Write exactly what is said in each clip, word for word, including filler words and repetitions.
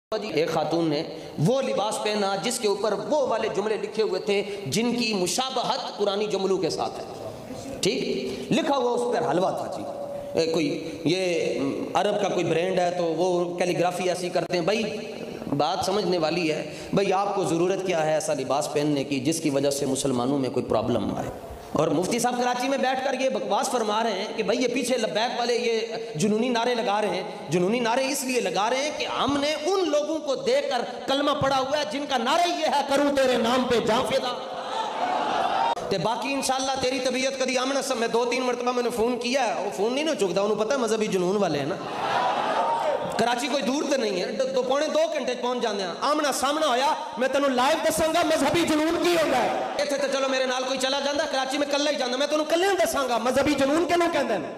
ایک خاتون نے وہ لباس پہنا جس کے اوپر وہ والے جملے لکھے ہوئے تھے جن کی مشابہت قرآنی جملوں کے ساتھ ہے. ٹھیک لکھا ہوا اس پر حلوہ تھا جی. اے کوئی یہ عرب کا کوئی برینڈ ہے تو وہ کیلیگرافی ایسی کرتے ہیں. بھائی بات سمجھنے والی ہے. بھائی آپ کو ضرورت کیا ہے ایسا لباس پہننے کی جس کی وجہ سے مسلمانوں میں کوئی پرابلم آئے؟ اور مفتی صاحب کراچی میں بیٹھ کر یہ بکواس فرما رہے ہیں کہ بھائی یہ پیچھے لبیک والے یہ جنونی نعرے لگا رہے ہیں. جنونی نعرے اس لیے لگا رہے ہیں کہ ہم نے ان لوگوں کو دیکھ کر کلمہ پڑھا ہوا ہے جن کا نعرہ یہ ہے کروں تیرے نام پہ جاں فدا. تے باقی انشاءاللہ تیری طبیعت کدی آمنا سب میں دو تین مرتبہ میں نے فون کیا ہے. وہ فون نہیں نا چکتا, انہوں پتہ ہے مذہبی جنون والے ہیں نا. کراچی کوئی دور تو نہیں ہے, تو پونے دو گھنٹے پہنچ جانے ہیں. آمنا سامنا ہویا میں تینوں لائیو دساں گا مذہبی جنون کی ہوتا ہے. اتنے تو چلو میرے نال کوئی چلا جاندہ, کراچی میں کلہ ہی جاندہ, میں تینوں کلہ ہی دساں گا مذہبی جنون کے نوں کہندے ہیں.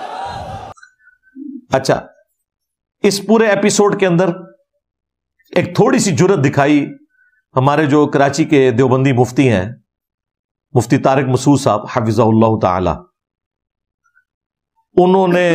اچھا, اس پورے ایپیسوڈ کے اندر ایک تھوڑی سی جرت دکھائی ہمارے جو کراچی کے دیوبندی مفتی ہیں, مفتی طارق مسعود صاحب حفظہ اللہ تعالی. انہوں نے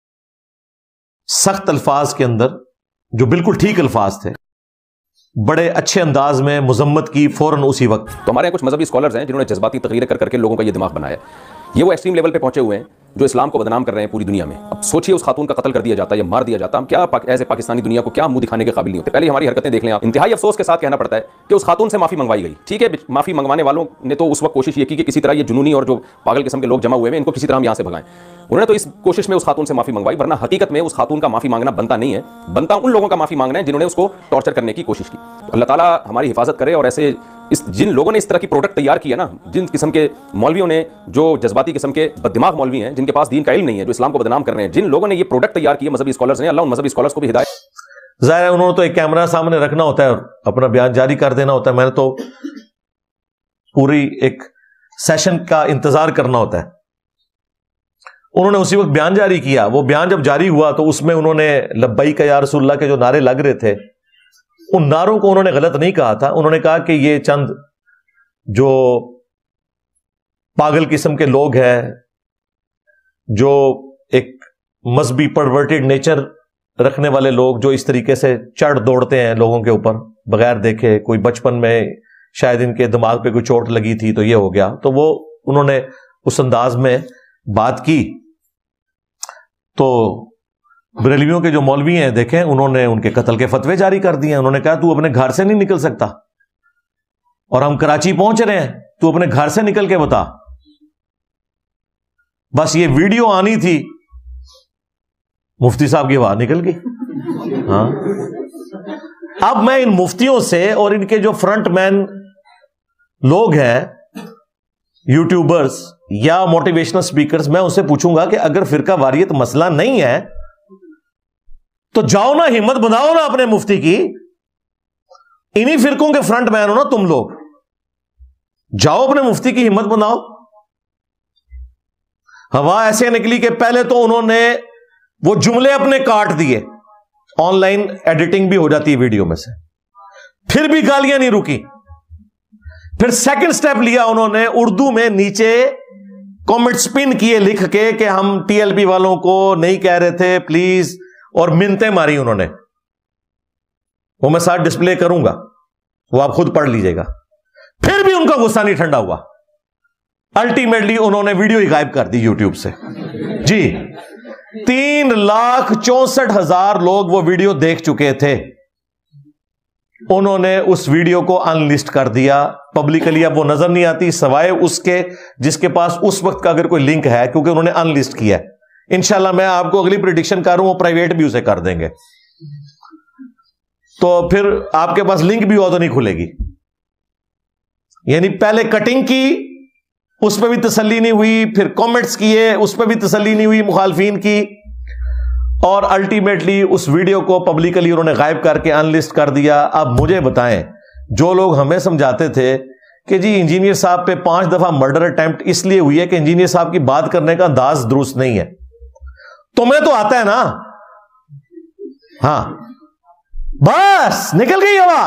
سخت الفاظ کے اندر جو بالکل ٹھیک الفاظ تھے بڑے اچھے انداز میں مذمت کی فوراً اسی وقت. تو ہمارے یہاں کچھ مذہبی اسکالرز ہیں جنہوں نے جذباتی تغیر کر کر کے لوگوں کا یہ دماغ بنایا ہے. یہ وہ ایکسٹریم لیول پہ پہنچے ہوئے ہیں جو اسلام کو بدنام کر رہے ہیں پوری دنیا میں. اب سوچیے اس خاتون کا قتل کر دیا جاتا ہے یا مار دیا جاتا, ہم کیا ایسے پاکستانی دنیا کو کیا منہ دکھانے کے قابل نہیں ہوتے. پہلے ہماری حرکتیں دیکھ لیں آپ. انتہائی افسوس کے ساتھ کہنا پڑتا ہے کہ اس خاتون سے معافی منگوائی گئی. ٹھیک ہے, معافی منگوانے والوں نے تو اس وقت کوشش یہ کی کہ کسی طرح یہ جنونی اور جو پاگل قسم کے لوگ جمع ہوئے ہیں ان کو کسی طرح ہم یہاں سے بھگائیں. انہوں نے تو اس کوشش میں اس خاتون سے معافی منگوائی, ورنہ حقیقت میں اس خاتون کا معافی مانگنا بنتا نہیں ہے. بنتا ان لوگوں کا معافی مانگنا ہے جنہوں نے اس کو ٹارچر کرنے کی کوشش کی. اللہ تعالیٰ ہماری حفاظت کرے. اور ایسے اس جن لوگوں نے اس طرح کی پروڈکٹ تیار کی ہے نا, جن قسم کے مولویوں نے, جو جذباتی قسم کے بددماغ مولوی ہیں جن کے پاس دین کا علم نہیں ہے, جو اسلام کو بدنام کر رہے ہیں, جن لوگوں نے یہ پروڈکٹ تیار کی ہے مذہبی اسکالرز نے, اللہ ان مذہبی اسکالرز کو بھی ہدایت. ظاہر ہے انہوں نے تو ایک کیمرہ سامنے رکھنا ہوتا ہے اور اپنا بیان جاری کر دینا ہوتا ہے. میں نے تو پوری ایک سیشن کا انتظار کرنا ہوتا ہے. انہوں نے اسی وقت بیان جاری کیا. وہ بیان جب جاری ہوا تو اس میں انہوں نے لبیک یا رسول اللہ کے جو نعرے لگ رہے تھے ان نعروں کو انہوں نے غلط نہیں کہا تھا. انہوں نے کہا کہ یہ چند جو پاگل قسم کے لوگ ہیں جو ایک مذہبی پرورٹڈ نیچر رکھنے والے لوگ جو اس طریقے سے چڑھ دوڑتے ہیں لوگوں کے اوپر بغیر دیکھے, کوئی بچپن میں شاید ان کے دماغ پہ کوئی چوٹ لگی تھی تو یہ ہو گیا, تو وہ انہوں نے اس انداز میں بات کی. تو بریلویوں کے جو مولوی ہیں دیکھیں, انہوں نے ان کے قتل کے فتوے جاری کر دیے. انہوں نے کہا تو اپنے گھر سے نہیں نکل سکتا اور ہم کراچی پہنچ رہے ہیں, تو اپنے گھر سے نکل کے بتا. بس یہ ویڈیو آنی تھی, مفتی صاحب کی آواز نکل گئی. ہاں, اب میں ان مفتیوں سے اور ان کے جو فرنٹ مین لوگ ہیں, یوٹیوبرز یا موٹیویشنل سپیکرز, میں ان سے پوچھوں گا کہ اگر فرقہ واریت مسئلہ نہیں ہے تو جاؤ نا, ہمت بناؤ نا اپنے مفتی کی. انہی فرقوں کے فرنٹ مین ہو نا تم لوگ, جاؤ اپنے مفتی کی ہمت بناؤ. ہوا ایسے نکلی کہ پہلے تو انہوں نے وہ جملے اپنے کاٹ دیے, آن لائن ایڈیٹنگ بھی ہو جاتی ہے ویڈیو میں سے, پھر بھی گالیاں نہیں رکی. پھر سیکنڈ سٹیپ لیا انہوں نے, اردو میں نیچے کامنٹ سپن کیے لکھ کے کہ ہم ٹی ایل پی والوں کو نہیں کہہ رہے تھے پلیز, اور منتیں ماری انہوں نے. وہ میں ساتھ ڈسپلے کروں گا, وہ آپ خود پڑھ لیجئے گا. پھر بھی ان کا غصہ نہیں ٹھنڈا ہوا, الٹیمیٹلی انہوں نے ویڈیو ہی غائب کر دی یوٹیوب سے. جی, تین لاکھ چونسٹھ ہزار لوگ وہ ویڈیو دیکھ چکے تھے. انہوں نے اس ویڈیو کو ان لسٹ کر دیا پبلکلی. اب وہ نظر نہیں آتی سوائے اس کے جس کے پاس اس وقت کا اگر کوئی لنک ہے, کیونکہ انہوں نے ان لسٹ کیا ہے. انشاءاللہ میں آپ کو اگلی پریڈکشن کر رہا ہوں, وہ پرائیویٹ بھی اسے کر دیں گے, تو پھر آپ کے پاس لنک بھی ہو تو نہیں کھلے گی. یعنی پہلے کٹنگ کی, اس پہ بھی تسلی نہیں ہوئی, پھر کامنٹس کیے, اس پہ بھی تسلی نہیں ہوئی مخالفین کی, اور الٹیمیٹلی اس ویڈیو کو پبلکلی انہوں نے غائب کر کے ان لسٹ کر دیا. اب مجھے بتائیں, جو لوگ ہمیں سمجھاتے تھے کہ جی انجینئر صاحب پہ پانچ دفعہ مرڈر اٹیمپٹ اس لیے ہوئی ہے کہ انجینئر صاحب کی بات کرنے کا انداز درست نہیں ہے, تمہیں تو آتا ہے نا, ہاں بس نکل گئی ہوا.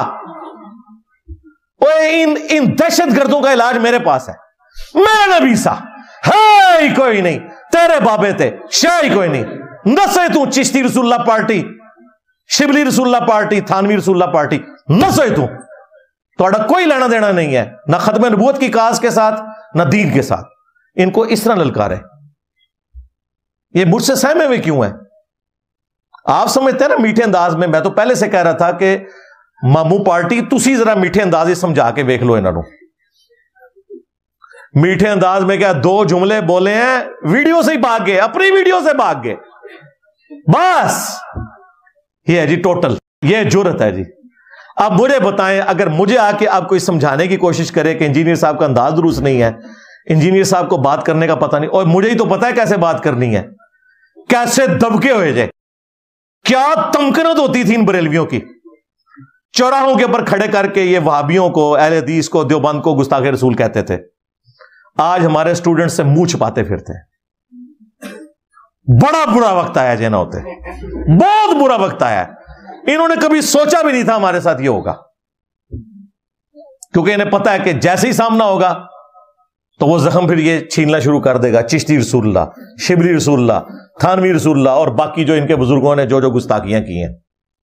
ان ان دہشت گردوں کا علاج میرے پاس ہے. میرے نبی سا ہے ہی کوئی نہیں, تیرے بابے تھے شاہ ہی کوئی نہیں, نسے تو چشتی رسول اللہ پارٹی شبلی رسول اللہ پارٹی, تھانوی رسول اللہ پارٹی, نہ سوئے تو تھوڑا کوئی لینا دینا نہیں ہے نہ ختم نبوت کی کاز کے ساتھ نہ دین کے ساتھ. ان کو اس طرح للکارے, یہ مجھ سے سہمے ہوئے کیوں ہیں؟ آپ سمجھتے ہیں نا میٹھے انداز میں, میں تو پہلے سے کہہ رہا تھا کہ مامو پارٹی تسی ذرا میٹھے انداز سمجھا کے ویکھ لو انہوں نے. میٹھے انداز میں کیا دو جملے بولے ہیں, ویڈیو سے ہی بھاگ گئے, اپنی ویڈیو سے بھاگ گئے, بس یہ ہے جی ٹوٹل, یہ جرت ہے جی. اب مجھے بتائیں, اگر مجھے آ کے آپ کو سمجھانے کی کوشش کرے کہ انجینئر صاحب کا انداز درست نہیں ہے, انجینئر صاحب کو بات کرنے کا پتہ نہیں, اور مجھے ہی تو پتا ہے کیسے بات کرنی ہے, کیسے دبکے ہوئے جائے, کیا تمکنت ہوتی تھی ان بریلویوں کی, چوراہوں کے اوپر کھڑے کر کے یہ وہابیوں کو, اہل حدیث کو, دیوبند کو گستاخ رسول کہتے تھے. آج ہمارے اسٹوڈنٹ سے منہ چھپاتے پھرتے ہیں. بڑا برا وقت آیا جی نہ ہوتے, بہت برا وقت آیا. انہوں نے کبھی سوچا بھی نہیں تھا ہمارے ساتھ یہ ہوگا, کیونکہ انہیں پتا ہے کہ جیسے ہی سامنا ہوگا تو وہ زخم پھر یہ چھیننا شروع کر دے گا. چشتی رسول اللہ, شبلی رسول اللہ, تھانوی رسول اللہ اور باقی جو ان کے بزرگوں نے جو جو گستاخیاں کی ہیں,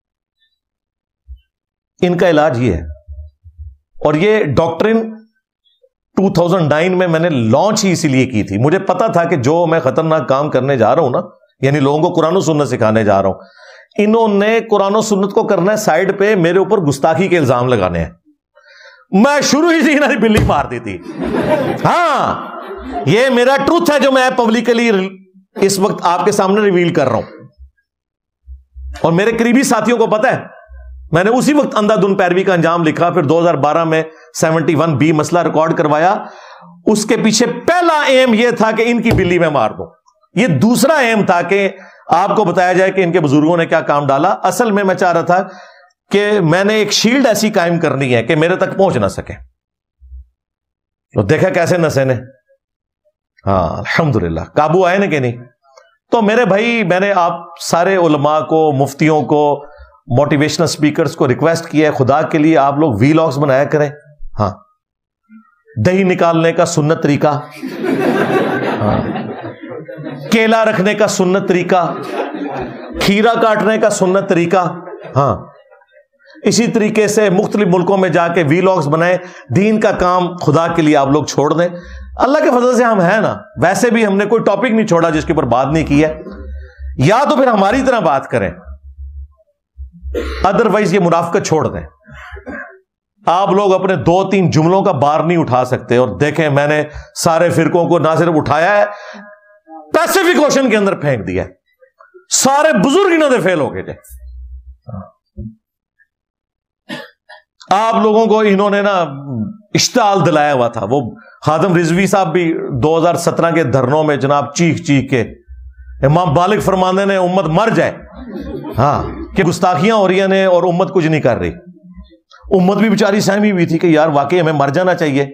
ان کا علاج یہ ہے. اور یہ ڈاکٹرن دو ہزار نو میں میں نے لانچ ہی اسی لیے کی تھی. مجھے پتا تھا کہ جو میں خطرناک کام کرنے جا رہا ہوں نا, یعنی لوگوں کو قرآن و سنت سکھانے جا رہا ہوں, انہوں نے قرآن و سنت کو کرنا ہے سائڈ پہ, میرے اوپر گستاخی کے الزام لگانے ہیں. میں شروع ہی سے انہوں نے بلی مار دی تھی. ہاں, یہ میرا ٹروتھ ہے جو میں پبلکلی اس وقت آپ کے سامنے ریویل کر رہا ہوں. اور میرے قریبی ساتھیوں کو پتا ہے, میں نے اسی وقت اندھا دھن پیروی کا انجام لکھا, پھر دو ہزار بارہ میں سیونٹی ون بی مسئلہ ریکارڈ کروایا. اس کے پیچھے پہلا ایم یہ تھا کہ ان کی بلی میں مار دوں. یہ دوسرا ایم تھا کہ آپ کو بتایا جائے کہ ان کے بزرگوں نے کیا کام ڈالا. اصل میں میں چاہ رہا تھا کہ میں نے ایک شیلڈ ایسی قائم کرنی ہے کہ میرے تک پہنچ نہ سکے. تو دیکھا کیسے نسے نے, ہاں الحمدللہ قابو آئے نا کہ نہیں. تو میرے بھائی, میں نے آپ سارے علماء کو, مفتیوں کو, موٹیویشنل سپیکرز کو ریکویسٹ کیا ہے, خدا کے لیے آپ لوگ وی لاگز بنایا کریں. ہاں, دہی نکالنے کا سنت طریقہ, ہاں, کیلا رکھنے کا سنت طریقہ, کھیرا کاٹنے کا سنت طریقہ. ہاں, اسی طریقے سے مختلف ملکوں میں جا کے وی لاگز بنائیں. دین کا کام خدا کے لیے آپ لوگ چھوڑ دیں. اللہ کے فضل سے ہم ہیں نا, ویسے بھی ہم نے کوئی ٹاپک نہیں چھوڑا جس کے اوپر بات نہیں کی ہے. یا تو پھر ہماری طرح بات کریں, ادروائز یہ منافقت چھوڑ دیں. آپ لوگ اپنے دو تین جملوں کا بار نہیں اٹھا سکتے. اور دیکھیں, میں نے سارے فرقوں کو نہ صرف اٹھایا ہے, پیسیفک اوشن کے اندر پھینک دیا ہے. سارے بزرگ انہوں نے فیل ہو گئے تھے. آپ لوگوں کو انہوں نے نا اشتعال دلایا ہوا تھا. وہ خادم رضوی صاحب بھی دو ہزار سترہ کے دھرنوں میں جناب چیخ چیخ کے امام بالغ فرماندے نے امت مر جائے, ہاں, کہ گستاخیاں ہو رہی ہیں اور امت کچھ نہیں کر رہی. امت بھی بیچاری سہمی ہوئی تھی کہ یار واقعی ہمیں مر جانا چاہیے,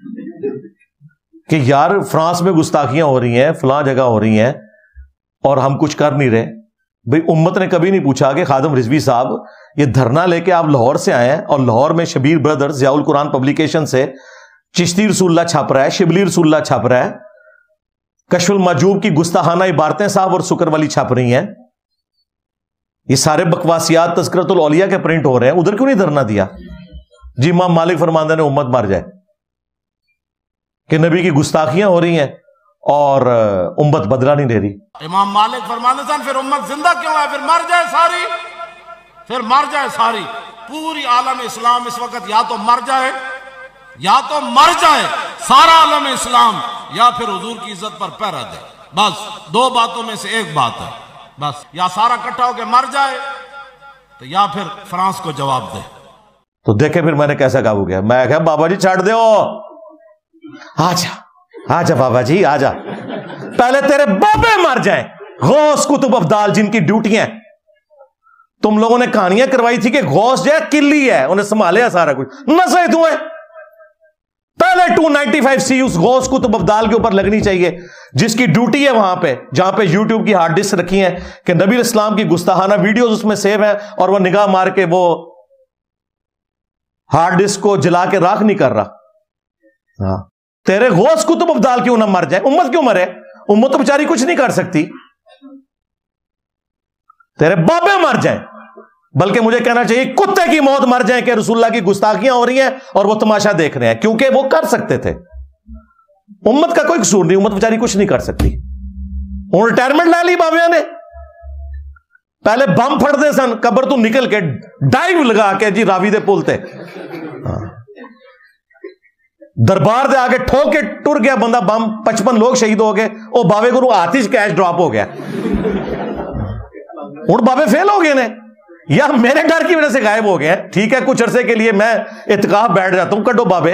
کہ یار فرانس میں گستاخیاں ہو رہی ہیں, فلاں جگہ ہو رہی ہیں, اور ہم کچھ کر نہیں رہے. بھئی امت نے کبھی نہیں پوچھا کہ خادم رضوی صاحب یہ دھرنا لے کے آپ لاہور سے آئے ہیں, اور لاہور میں شبیر بردرز ضیاء القرآن پبلیکیشن سے چشتی رسول اللہ چھپ رہا ہے, شبلی رسول اللہ چھپ رہا ہے, کشف المحجوب کی گستاخانہ عبارتیں صاحب اور سکر والی چھپ رہی ہیں. یہ سارے بکواسیات تذکرۃ الاولیاء کے پرنٹ ہو رہے ہیں. ادھر کیوں نہیں دھرنا دیا جی امام مالک فرماندے نے امت مر جائے, کہ نبی کی گستاخیاں ہو رہی ہیں اور امت بدلہ نہیں لے رہی. امام مالک فرماندے سن پھر امت زندہ کیوں ہے, پھر مر جائے ساری, پھر مر جائے ساری. پوری عالم اسلام اس وقت یا تو مر جائے, یا تو مر جائے سارا عالم اسلام, یا پھر حضور کی عزت پر پہرا دے. بس دو باتوں میں سے ایک بات ہے, بس یا سارا کٹھا ہو کے مر جائے تو یا پھر فرانس کو جواب دے. تو دیکھیں پھر میں نے کیسا قابو کیا. میں کہا بابا جی چھاڑ دو, آجا آجا بابا جی آجا, پہلے تیرے بابے مر جائیں. غوث کتب افضال جن کی ڈیوٹیاں, تم لوگوں نے کہانیاں کروائی تھی کہ غوث جو ہے کلی ہے, انہیں سنبھالے سارا کچھ, نسے تو ہے. پہلے ٹو نائنٹی فائیو سی اس غوث کتب افضال کے اوپر لگنی چاہیے, جس کی ڈیوٹی ہے وہاں پہ, جہاں پہ یوٹیوب کی ہارڈ ڈسک رکھی ہیں کہ نبی اسلام کی گستاخانہ ویڈیوز اس میں سیو ہیں, اور وہ نگاہ مار کے وہ ہارڈ ڈسک کو جلا کے راکھ نہیں کر رہا. ہاں, تیرے غوث کتب افضال کیوں نہ مر جائے, امت کیوں مرے, امت تو بیچاری کچھ نہیں کر سکتی, تیرے بابے مر جائیں. بلکہ مجھے کہنا چاہیے کتے کی موت مر جائیں کہ رسول اللہ کی گستاخیاں ہو رہی ہیں اور وہ تماشا دیکھ رہے ہیں، کیونکہ وہ کر سکتے تھے. امت کا کوئی قصور نہیں، امت بیچاری کچھ نہیں کر سکتی. انہوں نے ریٹائرمنٹ لے لی بابیاں نے. پہلے بم پھڑتے سن، قبر تو نکل کے ڈائیو لگا کے جی راوی دے پل تے دربار دے آگے ٹھوک کے ٹر گیا بندہ، بم پچپن لوگ شہید ہو گئے. وہ بابے گرو آتش کیش ڈراپ ہو گیا. ہوں بابے فیل ہو گئے نے یا میرے ڈر کی وجہ سے غائب ہو گئے. ٹھیک ہے کچھ عرصے کے لیے میں اعتکاف بیٹھ جاتا ہوں، کڈو بابے.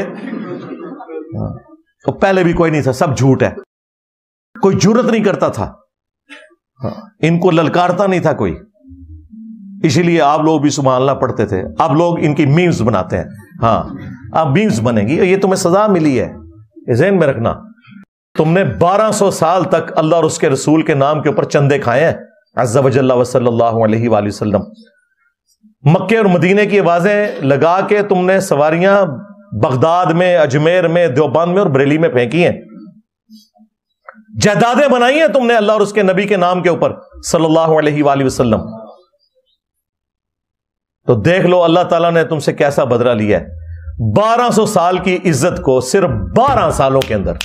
تو پہلے بھی کوئی نہیں تھا، سب جھوٹ ہے. کوئی جرت نہیں کرتا تھا، ان کو للکارتا نہیں تھا کوئی. اسی لیے آپ لوگ بھی سبحان اللہ پڑھتے تھے. اب لوگ ان کی میمز بناتے ہیں. ہاں اب میمز بنے گی، یہ تمہیں سزا ملی ہے، یہ ذہن میں رکھنا. تم نے بارہ سو سال تک اللہ اور اس کے رسول کے نام کے اوپر چندے کھائے ہیں عز وجل و صلی اللہ علیہ وآلہ وسلم. مکے اور مدینے کی آوازیں لگا کے تم نے سواریاں بغداد میں، اجمیر میں، دیوبند میں اور بریلی میں پھینکی ہیں. جائیدادیں بنائی ہیں تم نے اللہ اور اس کے نبی کے نام کے اوپر صلی اللہ علیہ وآلہ وسلم. تو دیکھ لو اللہ تعالیٰ نے تم سے کیسا بدلہ لیا ہے. بارہ سو سال کی عزت کو صرف بارہ سالوں کے اندر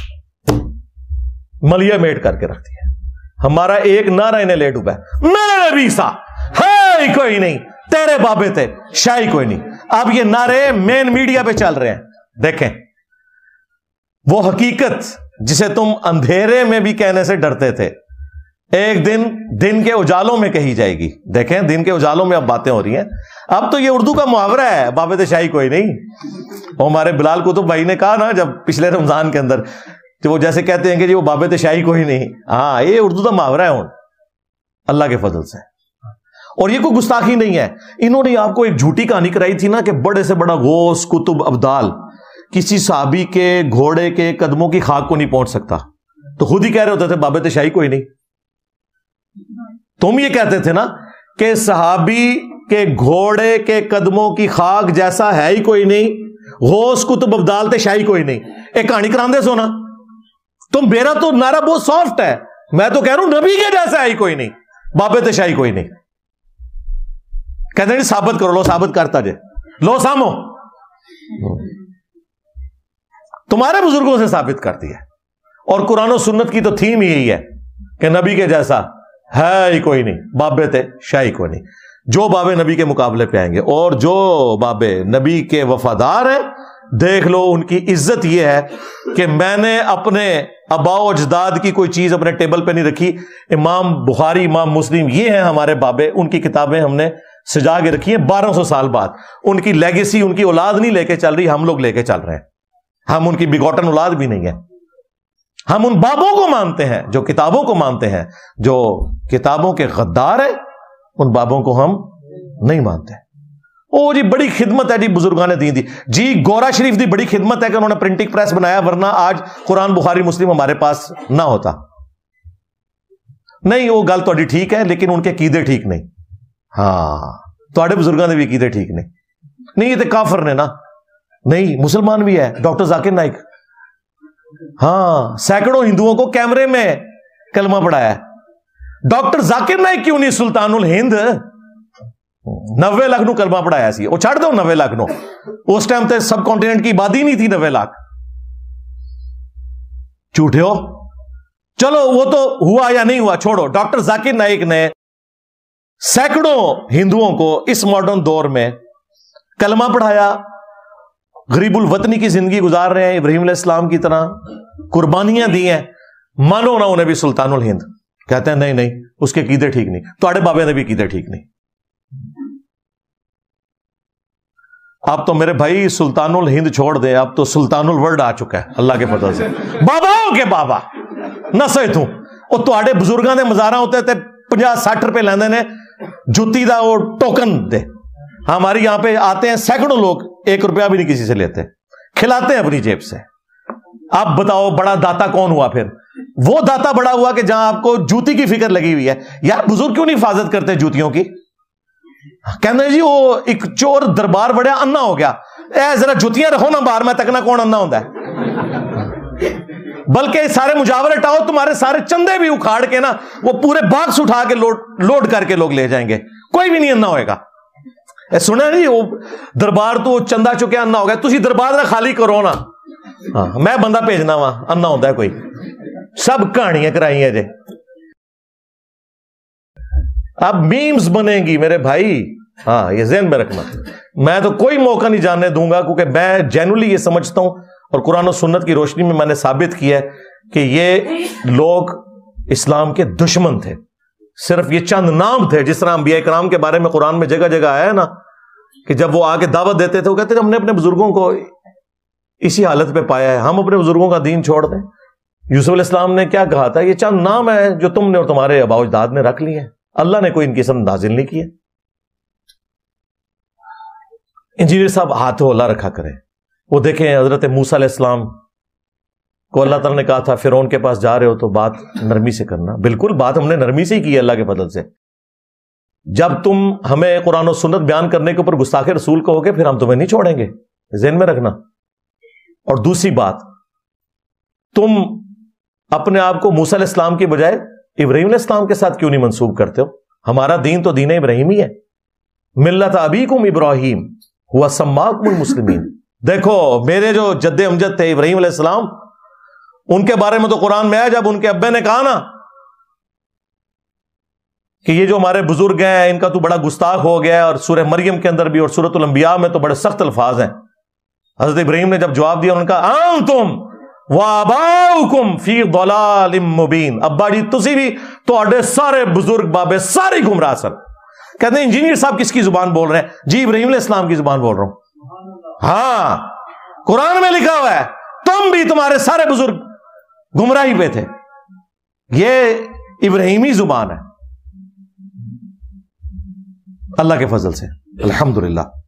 ملیا میٹ کر کے رکھ دیا. ہمارا ایک نعرہ انہیں لے ڈوبا ہے، میرے نبی سا ہے کوئی نہیں، تیرے بابے تھے شاہی کوئی نہیں. اب یہ نعرے مین میڈیا پہ چل رہے ہیں. دیکھیں وہ حقیقت جسے تم اندھیرے میں بھی کہنے سے ڈرتے تھے، ایک دن دن کے اجالوں میں کہی جائے گی. دیکھیں دن کے اجالوں میں اب باتیں ہو رہی ہیں. اب تو یہ اردو کا محاورہ ہے، بابے تھے شاہی کوئی نہیں. وہ ہمارے بلال کتب بھائی نے کہا نا جب پچھلے رمضان کے اندر، تو وہ جیسے کہتے ہیں کہ جی وہ بابے تھے شاہی کوئی نہیں. ہاں یہ اردو کا محاورہ ہے ہوں اللہ کے فضل سے، اور یہ کوئی گستاخی نہیں ہے. انہوں نے آپ کو ایک جھوٹی کہانی کرائی تھی نا کہ بڑے سے بڑا غوث کتب ابدال کسی صحابی کے گھوڑے کے قدموں کی خاک کو نہیں پہنچ سکتا، تو خود ہی کہہ رہے ہوتے تھے بابے تھے شاہی کوئی نہیں. تم یہ کہتے تھے نا کہ صحابی کے گھوڑے کے قدموں کی خاک جیسا ہے ہی کوئی نہیں، غوث کتب ابدال تھے شاہی کوئی نہیں. ایک کہانی کراندے سو نا تم. میرا تو نعرہ بہت سافٹ ہے، میں تو کہہ رہا ہوں نبی کے جیسا ہے ہی کوئی نہیں، بابے تھے شاہی کوئی نہیں. کہتے ہیں ثابت کرو، لو ثابت کرتا جے، لو سامو تمہارے بزرگوں سے ثابت کرتی ہے. اور قرآن و سنت کی تو تھیم ہی یہی ہے کہ نبی کے جیسا ہے ہی کوئی نہیں، بابے تھے شاہی کوئی نہیں. جو بابے نبی کے مقابلے پہ آئیں گے اور جو بابے نبی کے وفادار ہیں، دیکھ لو ان کی عزت یہ ہے کہ میں نے اپنے آباء و اجداد کی کوئی چیز اپنے ٹیبل پہ نہیں رکھی. امام بخاری، امام مسلم یہ ہیں ہمارے بابے، ان کی کتابیں ہم نے سجا کے رکھی ہیں بارہ سو سال بعد. ان کی لیگیسی ان کی اولاد نہیں لے کے چل رہی، ہم لوگ لے کے چل رہے ہیں. ہم ان کی بگوٹن اولاد بھی نہیں ہے. ہم ان بابوں کو مانتے ہیں جو کتابوں کو مانتے ہیں. جو کتابوں کے غدار ہیں ان بابوں کو ہم نہیں مانتے. او جی بڑی خدمت ہے جی بزرگان نے دین دی. جی گورا شریف دی بڑی خدمت ہے کہ انہوں نے پرنٹنگ پریس بنایا، ورنہ آج قرآن بخاری مسلم ہمارے پاس نہ ہوتا. نہیں وہ گل تھوڑی ٹھیک ہے لیکن ان کے عقیدے ٹھیک نہیں. ہاں تھوڑے بزرگوں نے بھی عقیدے ٹھیک نہیں. نہیں یہ تو کافر نے نا. نہیں مسلمان بھی ہے ڈاکٹر ذاکر نائک. ہاں سینکڑوں ہندوؤں کو کیمرے میں کلمہ پڑھایا ہے. ڈاکٹر ذاکر نائک کیوں نہیں سلطان الہند نوے لاکھ نو کلمہ پڑھایا سی. وہ چھڑ دو نوے لاکھ نو، اس ٹائم تے سب کانٹیننٹ کی آبادی نہیں تھی نوے لاکھ. جھوٹے ہو. چلو وہ تو ہوا یا نہیں ہوا چھوڑو. ڈاکٹر ذاکر نائک نے سینکڑوں ہندوؤں کو اس ماڈرن دور میں کلمہ پڑھایا، غریب الوطنی کی زندگی گزار رہے ہیں ابراہیم علیہ السلام کی طرح، قربانیاں دی ہیں. مانو نہ انہیں بھی سلطان الہند. کہتے ہیں نہیں نہیں اس کے عقیدے ٹھیک نہیں. تھوڑے بابے نے بھی عقیدے ٹھیک نہیں. اب تو میرے بھائی سلطان الہند چھوڑ دے، اب تو سلطان الورلڈ آ چکا ہے اللہ کے فضل سے. باباؤں کے بابا نہ سہتوں وہ تھوڑے بزرگاں دے مزاراں ہوتے تھے پنجا ساٹھ روپے لیندے نے جوتی دا وہ ٹوکن دے. ہماری یہاں پہ آتے ہیں سینکڑوں لوگ، ایک روپیہ بھی نہیں کسی سے لیتے، کھلاتے ہیں اپنی جیب سے. اب بتاؤ بڑا داتا کون ہوا پھر؟ وہ داتا بڑا ہوا کہ جہاں آپ کو جوتی کی فکر لگی ہوئی ہے. یار بزرگ کیوں نہیں حفاظت کرتے جوتیوں کی؟ کہتے ہیں جی وہ ایک چور دربار بڑا انا ہو گیا، اے ذرا جوتیاں رکھو نا باہر، میں تکنا کون انا ہوتا ہے. بلکہ سارے مجاور ہٹاؤ، تمہارے سارے چندے بھی اکھاڑ کے نا وہ پورے باکس اٹھا کے لوڈ لوڈ کر کے لوگ لے جائیں گے. کوئی بھی نہیں انا ہوئے گا. اے سنا نہیں وہ دربار تو چندہ چکے انا ہو گیا, تسی دربار نہ خالی کرو نا, ہاں میں بندہ بھیجنا وا انا ہوتا ہے کوئی, سب کہانیاں کرائی ہیں جے. اب میمز بنیں گی میرے بھائی, ہاں یہ ذہن میں رکھنا. میں تو کوئی موقع نہیں جاننے دوں گا, کیونکہ میں جینولی یہ سمجھتا ہوں اور قرآن و سنت کی روشنی میں میں نے ثابت کیا ہے کہ یہ لوگ اسلام کے دشمن تھے. صرف یہ چند نام تھے, جس طرح انبیاء کرام کے بارے میں قرآن میں جگہ جگہ آیا ہے نا کہ جب وہ آ کے دعوت دیتے تھے وہ کہتے تھے ہم نے اپنے بزرگوں کو اسی حالت پہ پایا ہے, ہم اپنے بزرگوں کا دین چھوڑ دیں. یوسف علیہ السلام نے کیا کہا تھا, یہ چند نام ہے جو تم نے اور تمہارے آباء و اجداد نے رکھ لیے ہیں, اللہ نے کوئی ان کی اسم نازل نہیں کیے. انجینئر صاحب ہاتھ ہولا رکھا کریں. وہ دیکھیں حضرت موسیٰ علیہ السلام کو اللہ تعالیٰ نے کہا تھا فرعون کے پاس جا رہے ہو تو بات نرمی سے کرنا. بالکل بات ہم نے نرمی سے ہی کی ہے اللہ کے فضل سے. جب تم ہمیں قرآن و سنت بیان کرنے کے اوپر گستاخ رسول کہو گے پھر ہم تمہیں نہیں چھوڑیں گے, ذہن میں رکھنا. اور دوسری بات, تم اپنے آپ کو موسیٰ علیہ السلام کی بجائے ابراہیم علیہ السلام کے ساتھ کیوں نہیں منسوب کرتے ہو؟ ہمارا دین تو دین ابراہیمی ہے. ملت ابیکم ابراہیم ہوا سماکم المسلمین. دیکھو میرے جو جد امجد تھے ابراہیم علیہ السلام, ان کے بارے میں تو قرآن میں ہے جب ان کے ابے نے کہا نا کہ یہ جو ہمارے بزرگ ہیں ان کا تو بڑا گستاخ ہو گیا ہے, اور سورہ مریم کے اندر بھی اور سورۃ الانبیاء میں تو بڑے سخت الفاظ ہیں. حضرت ابراہیم نے جب جواب دیا انہوں نے کہا انتم وآباؤکم فی ضلال مبین. ابا جی تسی بھی تواڈے سارے بزرگ بابے سارے گمراہ سن. کہتے ہیں انجینئر صاحب کس کی زبان بول رہے ہیں؟ جی ابراہیم علیہ السلام کی زبان بول رہا ہوں. ہاں قرآن میں لکھا ہوا ہے تم بھی تمہارے سارے بزرگ گمراہی پہ تھے. یہ ابراہیمی زبان ہے اللہ کے فضل سے الحمدللہ.